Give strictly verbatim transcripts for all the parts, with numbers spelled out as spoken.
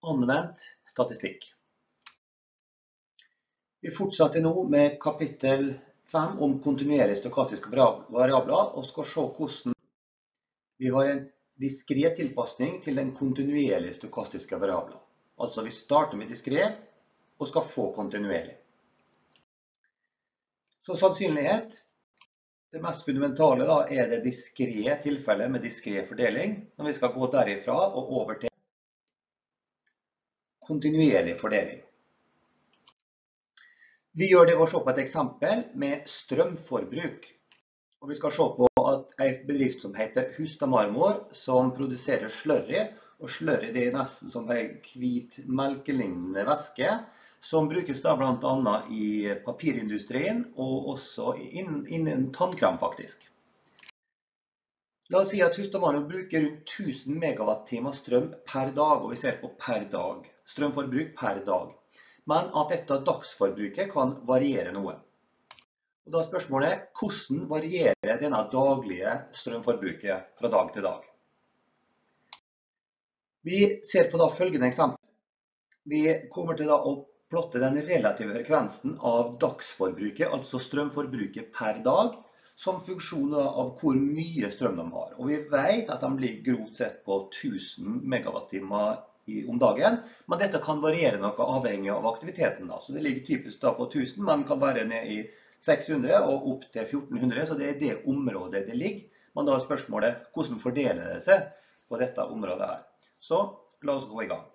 Anvendt statistikk. Vi fortsetter nå med kapittel fem om kontinuerlige stokastiske variabler og skal se hvordan vi har en diskret tilpasning til den kontinuerlige stokastiske variabler. Altså vi starter med diskret og skal få kontinuerlig. Så sannsynlighet, det mest fundamentale da, er det diskret tilfellet med diskret fordeling, når vi skal gå derifra og over til kontinuerlig fordeling. Vi gjør det ved å se på et eksempel med strømforbruk. Og vi skal se på at en bedrift som heter Hustad Marmor, som produserer slurry, og slurry det er nesten som en hvit melkelignende væske, som brukes da blant annet i papirindustrien og også innen, innen tannkrem faktisk. La oss si at Hustad Marmor bruker rundt tusen megawatt-timer strøm per dag, og vi ser på per dag. Strømforbruk per dag. Men at dette dagsforbruket kan variere noe. Og da er spørsmålet, hvordan varierer denne daglige strømforbruket fra dag til dag? Vi ser på da følgende eksempel. Vi kommer til da å plotte den relative frekvensen av dagsforbruket, altså strømforbruket per dag, som funksjon av hvor mye strøm de har. Og vi vet at de blir grovt sett på tusen megawatt-timer om dagen, men dette kan variere noe avhengig av aktiviteten. Da. Så det ligger typisk da på tusen, men kan være ned i seks hundre og opp til fjorten hundre, så det er det området det ligger. Men da er spørsmålet, hvordan fordeler det seg på dette området her? Så la oss gå i gang.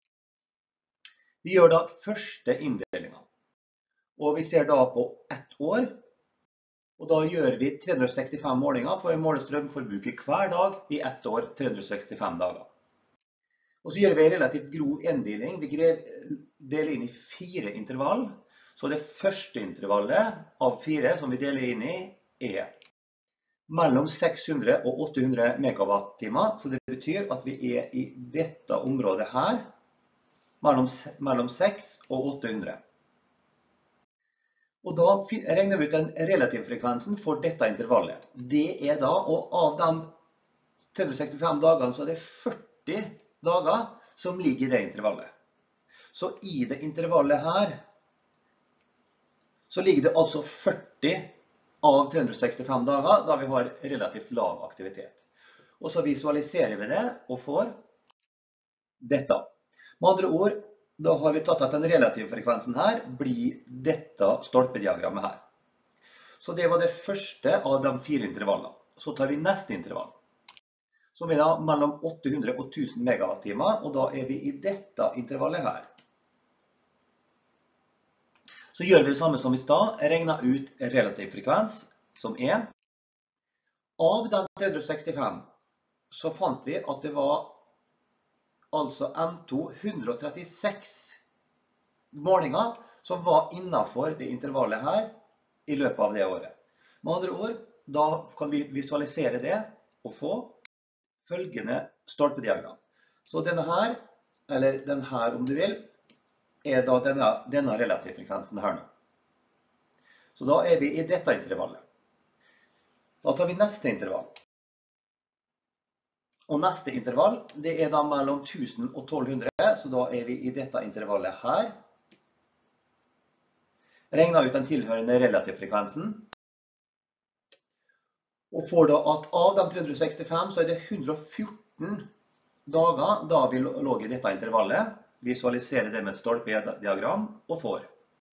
Vi gjør da første inndelingen, og vi ser da på ett år, og da gjør vi tre hundre sekstifem målinger for å måle strømforbruket hver dag i ett år, tre hundre sekstifem dager. Og så gjør vi en relativt grov inndeling. Vi deler inn i fire intervall. Så det første intervallet av fire som vi deler inn i er mellom seks hundre og åtte hundre megawatt-timer. Så det betyr at vi er i dette området her, mellom, mellom seks og åtte hundre. Og da regner vi ut den relative frekvensen for dette intervallet. Det er da, og av de tre hundre sekstifem dagene, så er det førti dager som ligger i det intervallet. Så i det intervallet her, så ligger det altså førti av tre hundre sekstifem dager, da vi har relativt lav aktivitet. Og så visualiserer vi det, og får dette. Med andre ord, da har vi tatt at den relative frekvensen her blir dette stolpediagrammet her. Så det var det første av de fire intervallene. Så tar vi neste intervall, som er da mellom åtte hundre og tusen megawatt-timer, og da er vi i dette intervallet her. Så gjør vi det samme som i stad, regner ut relativ frekvens, som er. Av de tre hundre sekstifem så fant vi at det var altså M to hundre trettiseks målinger som var innenfor det intervallet her i løpet av det året. Med andre ord, da kan vi visualisere det og få følgende stolpediagram. Så denne her, eller denne her om du vil, er da denne, denne relativfrekvensen her nå. Så da er vi i dette intervallet. Da tar vi neste intervall. Og neste intervall, det er da mellom tusen og tolv hundre, så da er vi i dette intervallet her. Regner ut den tilhørende relativfrekvensen. Og får da at av de tre hundre sekstifem, så er det hundre og fjorten dager da vi lå i dette intervallet. Visualiserer det med et stolpediagram, og får.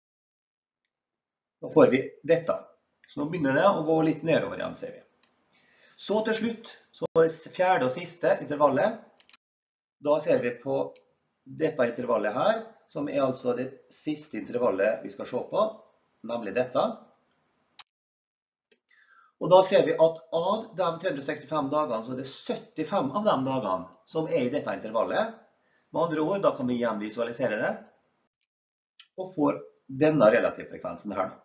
Da får vi dette. Så nå begynner det å gå litt nedover igjen, ser vi. Så til slutt, så er det fjerde og siste intervallet. Da ser vi på dette intervallet her, som er altså det siste intervallet vi skal se på, nemlig dette. Og da ser vi at av de tre hundre sekstifem dagene, så er det syttifem av de dagene som er i dette intervallet. Med andre ord, da kan vi igjen visualisere det, og får denne relativfrekvensen her nå.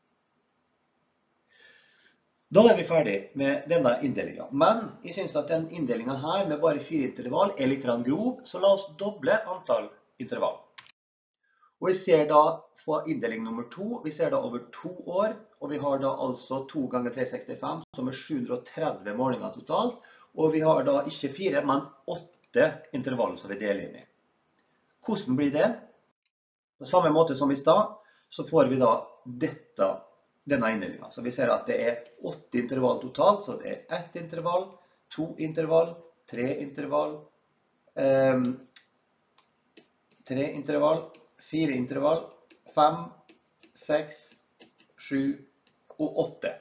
Da er vi ferdig med denne inndelingen. Men jeg synes at den inndelingen her med bare fire intervall er litt grov, så la oss doble antall intervall. Og vi ser da på inndeling nummer to, vi ser da over to år, og vi har da altså to ganger tre hundre sekstifem, som er sju hundre og tretti målinger totalt, og vi har da ikke fire, men åtte intervall som vi deler inn i. Hvordan blir det? På samme måte som i stad, så får vi da dette, denne inndelingen. Så vi ser at det er åtte intervall totalt, så det er ett intervall, to intervall, tre intervall, eh, tre intervall, fire intervall, fem, seks, sju og åtte.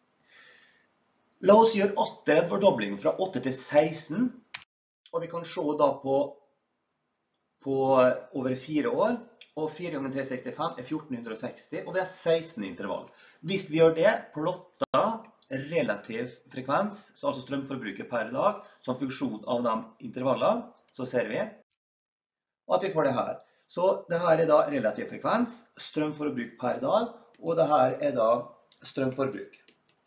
La oss gjøre atter en fordobling fra åtte til seksten, og vi kan se da på, på over fire år, og fire ganger tre hundre sekstifem er fjorten seksti, og vi har seksten intervall. Hvis vi gjør det, plotter relativ frekvens, altså strømforbruket per dag, som funksjon av de intervallene, så ser vi at vi får det her. Så det her er da relativ frekvens, strømforbruk per dag, og det her er da strømforbruk.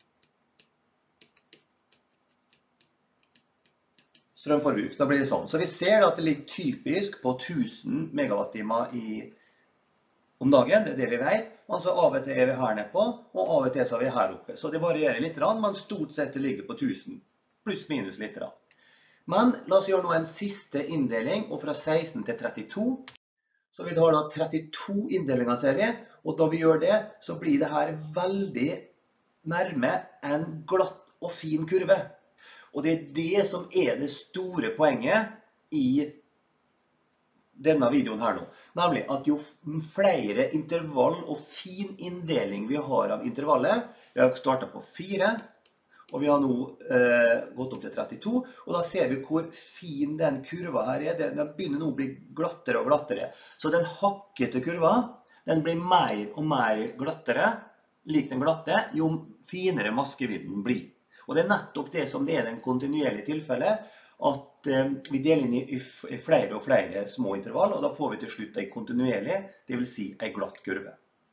Strømforbruk, da blir det sånn. Så vi ser at det ligger typisk på tusen megawattimer i, om dagen, det er det vi vet. Men så av og til er vi her nede på, og av og til så er vi her oppe. Så det varierer litt, men stort sett det ligger på tusen, pluss minus litt. Men la oss gjøre nå en siste inndeling, og fra seksten til trettito. Så vi har da trettito inndelinger, ser vi, og da vi gjør det, så blir det her veldig nærme en glatt og fin kurve. Og det er det som er det store poenget i denne videoen her nå. Nemlig at jo flere intervall og fin inndeling vi har av intervallet, vi har startet på fire, og vi har nå eh, gått opp til trettito, og da ser vi hvor fin den kurva her er. Den, den begynner nå å bli glattere og glattere. Så den hakkete kurva, den blir mer og mer glattere, lik den glatte, jo finere maskevidden blir. Og det er nettopp det som det er den kontinuerlige tilfellet, at eh, vi deler inn i, i flere og flere små intervall, og da får vi til slutt en kontinuerlig, det vil si en glatt kurve.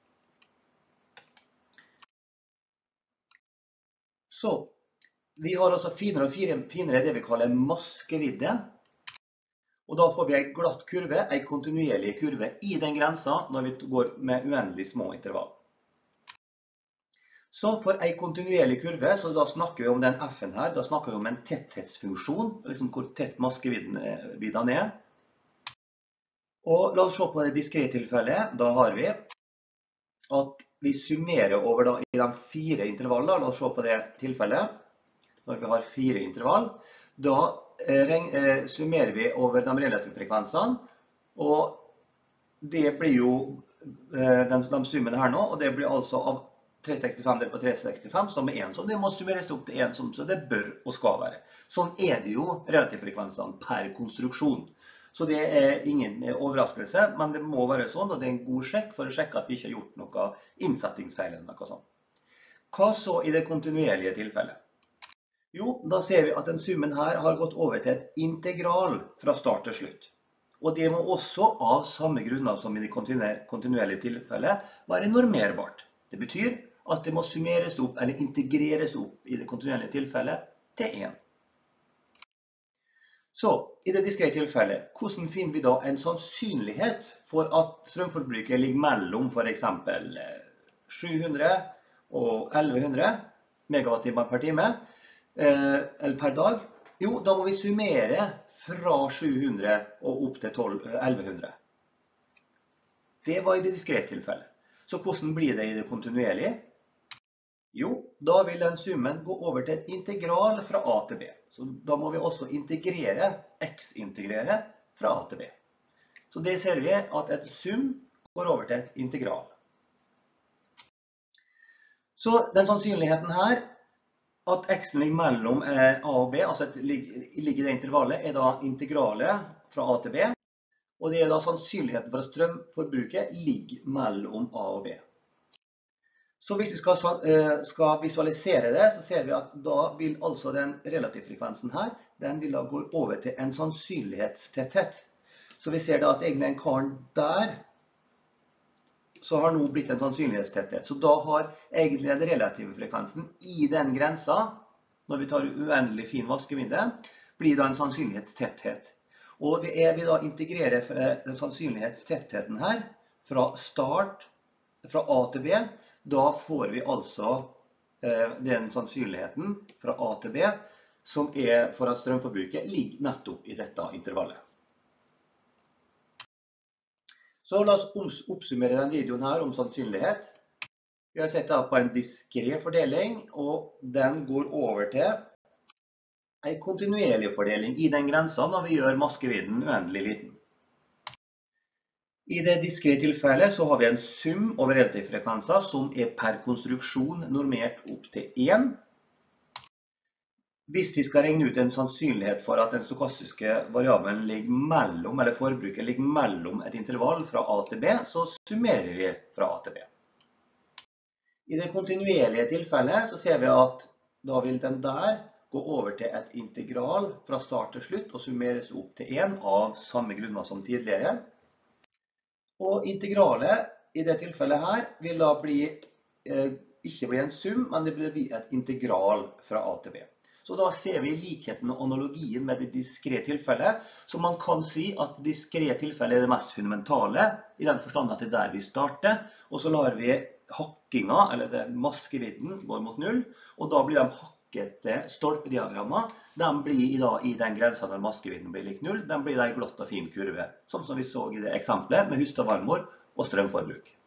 Så, vi har altså finere og finere det vi kaller maskevidde, og da får vi en glatt kurve, en kontinuerlig kurve i den grensen når vi går med uendelig små intervall. Så for en kontinuerlig kurve, så da snakker vi om den F-en her, da snakker vi om en tetthetsfunksjon, liksom hvor tett maskevidden er. Og la oss se på det diskrete tilfellet, da har vi at vi summerer over da i de fire intervallene, la oss se på det tilfellet, når vi har fire intervall, da eh, summerer vi over de relative frekvensene, og det blir jo eh, de, de summene her nå, og det blir altså av tre hundre sekstifem delt på tre hundre sekstifem, som er en som det må summeres opp til en som det bør og skal være. Sånn er det jo relativfrekvensene per konstruksjon. Så det er ingen overraskelse, men det må være sånn, og det er en god sjekk for å sjekke at vi ikke har gjort noe innsettingsfeil eller noe sånt. Hva så i det kontinuerlige tilfellet? Jo, da ser vi at den summen her har gått over til et integral fra start til slutt. Og det må også av samme grunner som i det kontinuerlige tilfellet være normerbart. Det betyr at det må summeres opp eller integreres opp i det kontinuerlige tilfellet til én. Så, i det diskrete tilfellet, hvordan finner vi da en sannsynlighet for at strømforbruket ligger mellom for eksempel sju hundre og elleve hundre megawattimer per time, eller per dag? Jo, da må vi summere fra sju hundre og opp til elleve hundre. Det var i det diskrete tilfellet. Så hvordan blir det i det kontinuerlige? Jo, da vil den summen gå over til et integral fra A til B. Så da må vi også integrere, x-integrere fra A til B. Så det ser vi at et sum går over til et integral. Så den sannsynligheten her, at x-en ligger mellom A og B, altså ligger i det intervallet, er da integralet fra A til B. Og det er da sannsynligheten for at strømforbruket ligger mellom A og B. Så hvis vi skal, skal visualisere det, så ser vi at da vil altså den relativfrekvensen her, den vil da gå over til en sannsynlighetstetthet. Så vi ser da at egentlig en karen der, så har nå blitt en sannsynlighetstetthet. Så da har egentlig den relative frekvensen i den grensa, når vi tar uendelig fin vaskevidde, blir da en sannsynlighetstetthet. Og det er vi da integrerer sannsynlighetstettheten her fra start, fra A til B. Da får vi altså eh, den sannsynligheten fra A til B som er for at strømforbruket ligger nettopp i dette intervallet. Så la oss oppsummere denne videoen her om sannsynlighet. Vi har sett på en diskret fordeling, og den går over til en kontinuerlig fordeling i den grensen når vi gjør maskevidden uendelig liten. I det diskrete tilfellet så har vi en sum over relative frekvenser som er per konstruksjon normert opp til én. Hvis vi skal regne ut en sannsynlighet for at den stokastiske variabelen ligger mellom, eller forbruket ligger mellom et intervall fra A til B, så summerer vi fra A til B. I det kontinuerlige tilfellet så ser vi at da vil den der gå over til et integral fra start til slutt og summeres opp til én av samme grunner som tidligere. Og integralet i det tilfellet her vil da bli, eh, ikke bli en sum, men det blir et integral fra A til B. Så da ser vi likheten og analogien med det diskrete tilfellet, så man kan si at diskrete tilfellet er det mest fundamentale, i den forstand at det er der vi starter, og så lar vi hakkinga, eller det maskevidden, går mot null, og da blir de hakkete stolpediagrammer, de blir i, da, i den grensen der maskevidden blir lik null, de blir da en glott og fin kurve, sånn som vi så i det eksempelet med Hustad-Varmor og strømforbruk.